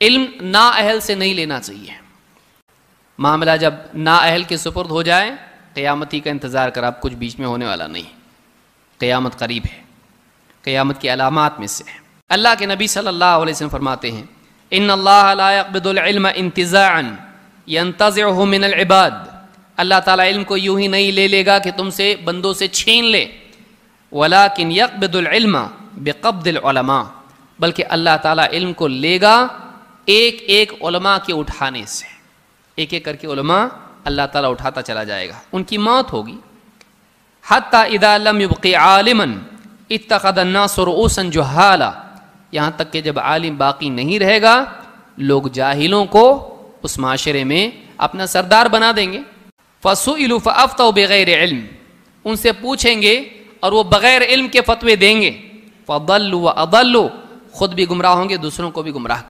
इल्म नाअहल से नहीं लेना चाहिए। मामला जब नाअहल के सुपुर्द हो जाए, क़यामती का इंतज़ार कर, आप कुछ बीच में होने वाला नहीं, क़यामत करीब है, क़यामत की अलामात में से है। अल्लाह के नबी सल्लल्लाहु अलैहि वसल्लम फरमाते हैं, इन्नल्लाह ला यक़बिदुल इल्म इंतिज़ाअन यंतज़िअहु मिनल इबाद। अल्लाह ताला इल्म को यूं ही नहीं ले लेगा कि तुमसे बंदों से छीन ले, वलाकिन यक़बिदुल इल्म बिक़ब्दिल उलमा, बल्कि अल्लाह ताला इल्म को लेगा एक एक उलमा के उठाने से। एक एक करके उलमा अल्लाह ताला उठाता चला जाएगा, उनकी मौत होगी। हत्ता इज़ा लम युबक़ि आलिमन इत्तख़ज़ अन्नासु रुऊसन जुहाला, यहाँ तक कि जब आलिम बाकी नहीं रहेगा, लोग जाहिलों को उस माशरे में अपना सरदार बना देंगे। फ़सुइलू फ़अफ़्तऊ बिग़ैरि इल्म, उनसे पूछेंगे और वो बग़ैर इल्म के फतवे देंगे। फ़दल्लू व अदल्लू, खुद भी गुमराह होंगे, दूसरों को भी गुमराह